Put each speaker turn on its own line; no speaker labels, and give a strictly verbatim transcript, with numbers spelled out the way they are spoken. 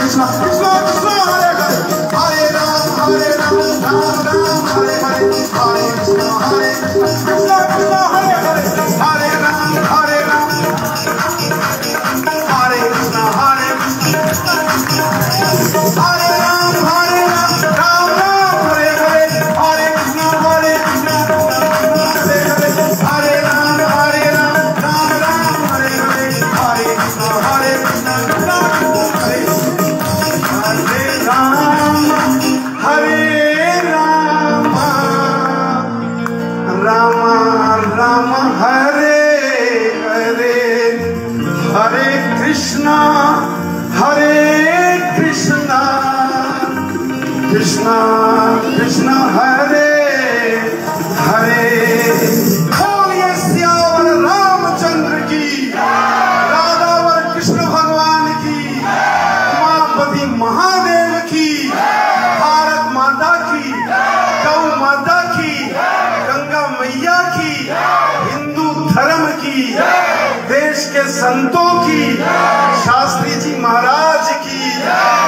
कृष्णा कृष्णा कृष्णा हरे हरे, हरे राम हरे राम राम राम हरे हरे, हरे कृष्णा हरे कृष्णा कृष्णा हरे हरे, हरे राम हरे राम हरे कृष्णा हरे कृष्णा, हरे राम हरे राम राम राम हरे हरे, हरे कृष्णा हरे कृष्णा हरे हरे, हरे राम हरे राम राम राम हरे हरे, हरे कृष्णा हरे कृष्णा कृष्णा हरे हरे, राम हरे राम राम राम हरे हरे, हरे कृष्णा हरे कृष्णा कृष्णा कृष्णा हरे हरे। बोलिए सियावर रामचंद्र की, राधावर कृष्ण भगवान की, उमापति महादेव की, भारत माता की, गौ माता की, गंगा मैया की, हिंदू धर्म की, देश के संतों की, शास्त्री जी महाराज की।